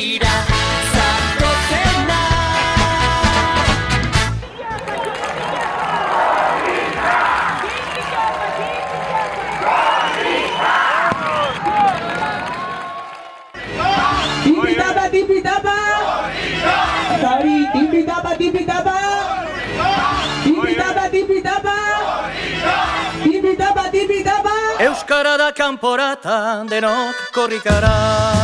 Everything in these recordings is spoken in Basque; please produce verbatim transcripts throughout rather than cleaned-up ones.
dira zatozena. Tipitapa, tipitapa! Sorry, tipitapa, tipitapa! Tipitapa, tipitapa! Tipitapa, tipitapa! Euskara da kanporata, denok korrikara.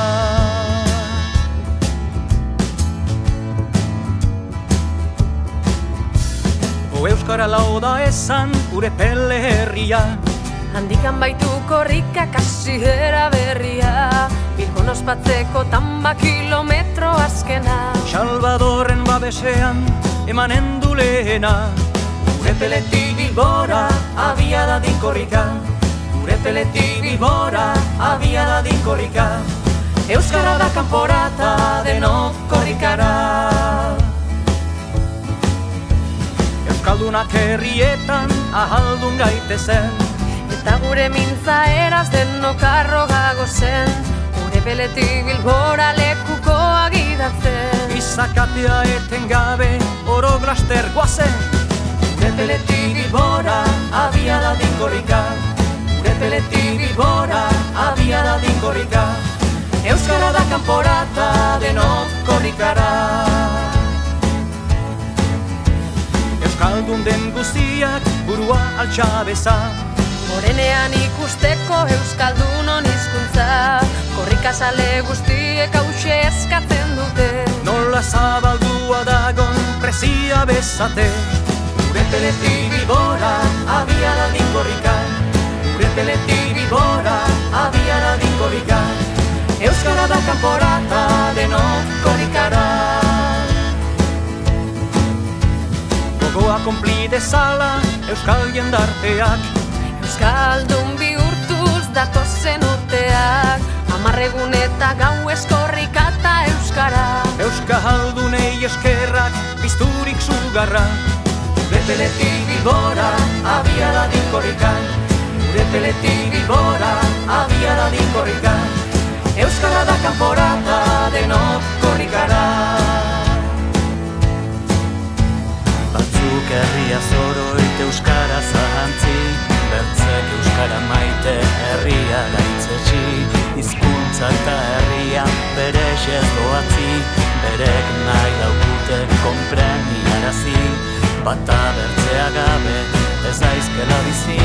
O euskara lau da esan gure pele herria. Handikan baitu korrika kasi eraberria, Bilbon ospatzeko tamba kilometro azkena. Salvadorren babesean emanen du lehena. Gure peletik Bilbora abia dadin korrika. Gure peletik Bilbora abia dadin korrika. Euskara da kanporata, denok korrikara. Euskaldunak herrietan ahaldun gaitezen, Eta gure mintza eraz denok arrogago zen, Gure peletik Bilbora lekuko agidatzen. Izakatea eten gabe oro glaster guazen. Gure peletik Bilbora abia dadin korrika. Gure peletik Bilbora abia dadin korrika. Euskara da kanporata, denok korrikara. Euskaldun den guztiak burua altxabeza. Morenean ikusteko euskaldunon hizkuntza, korrikazale guztiek hause eskatzen dute. Nola zabaldua dagon prezia bezate. Gure peletik Bilbora abia dadin korrika. Gure peletik Bilbora abia dadin korrika. Euskara da kanporata, denok korrikara. Gogoa konpli dezala euskal jendarteak. Euskaldun bihurtuz datozen urteak, amarregun eta gauez korrika eta euskara. Euskaldunei eskerrak bizturik sugarra. Gure peletik Bilbora abia dadin korrika. Gure peletik Bilbora abia dadin korrika. Euskara da kanporata, denok korrikara. Batzuk herria zoroit euskara zahantzi, bertzek euskara maite herria gaitzetsi. Hizkuntza eta herria bere ez doatzi, berek nahi daukute konpreniarazi. Bata bertzea gabe ez daizkela bizi.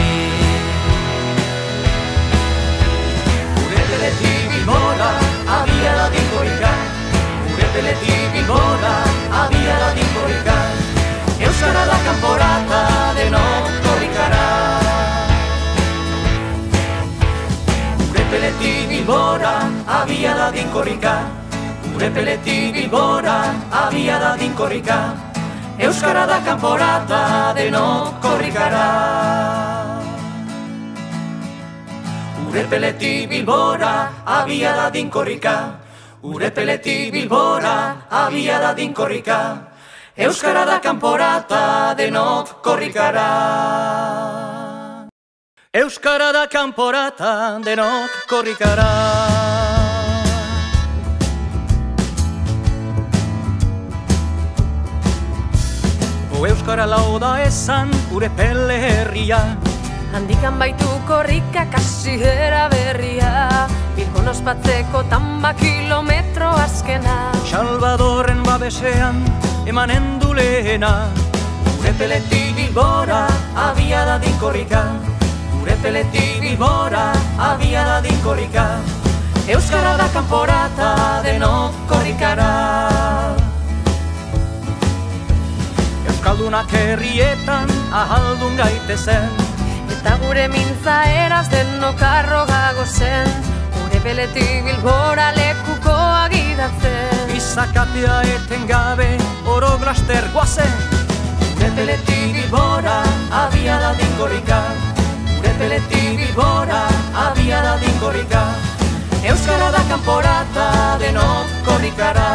Gure peletik Bilbora abia dadin korrika. Gure peletik Bilbora abia dadin korrika. Euskara da kanporata, denok korrikara. Gure peletik Bilbora abia dadin korrika. Gure peletik Bilbora abia dadin korrika. Euskara da kanporata, denok korrikara. Gure peletik Bilbora abia dadin korrika. Gure peletik Bilbora abia dadin korrika. Euskara da kanporata, denok korrikara. Euskara da kanporata, denok korrikara. O euskara lau da esan gure pele herria. Handikan baitu korrika kasi eraberria, Bilbon ospatzeko tamba kilometro azkena. Salvadorren babesean emanen du lehena. Gure peletik Bilbora abia dadin korrika. Gure peletik Bilbora abia dadin korrika. Euskara da kanporata, denok korrikara. Euskaldunak herrietan ahaldun gaitezen, Eta gure mintza eraz denok arrogago zen, Gure peletik Bilbora lekuko agidatzen. Izakatea eten gabe oro glaster guazen. Gure peletik Bilbora abia dadin korrika. Gure peletik Bilbora abia dadin korrika. Euskara da kanporata, denok korrikara.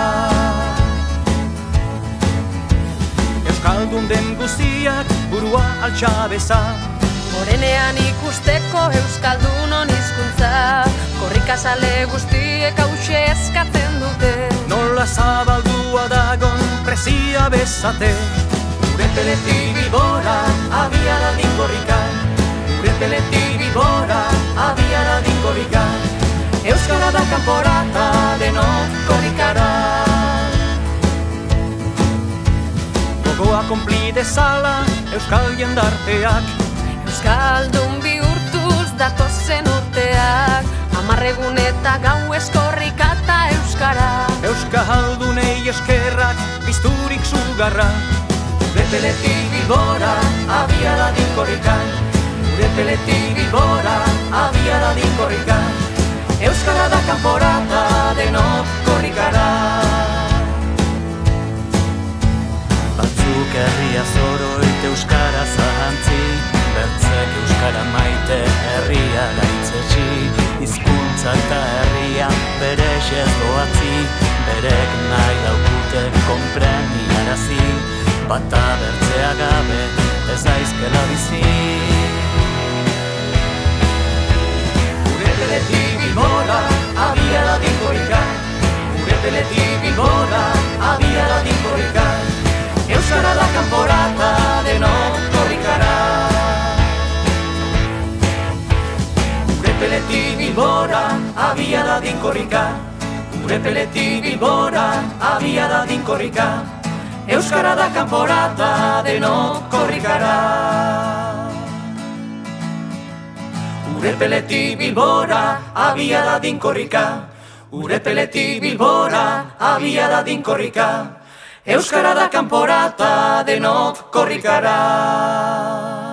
Euskaldun den guztiak burua altxabeza. Morenean ikusteko euskaldunon hizkuntza, korrikazale guztiek hause eskatzen dute. Nola zabaldua dagon presia bezate. Urepeletik Bilbora abiada dinkorrika. Urepeletik Bilbora abiada dinkorrika. Euskara da kanporata denok korrikara. Gogoa konpli dezala euskal jendarteak. Euskaldun bihurtuz datozen urteak, amarregun eta gau eskorrika eta euskara. Euskaldunei eskerrak pizturik zugarra. Urepeletik Bilbora abiada dinkorrika. Urepeletik Bilbora abiada dinkorrika. Euskara da kanporata denok korrikara. Batzuk herria zoroit euskara zahantzi, bertzek euskara maite herria gaitzetsi. Hizkuntza eta herria bere xez doatzi, berek nahi daukute konpreniarazi. Bata bertzea gabe ez aizkela bizi. Urepeletik Bilbora abiada dinkorrika. Urepeletik Bilbora abiada dinkorrika. Euskara da kanporata denok korrikara. Urepeletik Bilbora abiada dinkorrika. Urepeletik Bilbora abiada dinkorrika. Euskara da kanporata denok korrikara. Urepeletik Bilbora abiada dinkorrika. Urepeletik Bilbora abiada dinkorrika. Euskara da kanporata denok korrikara.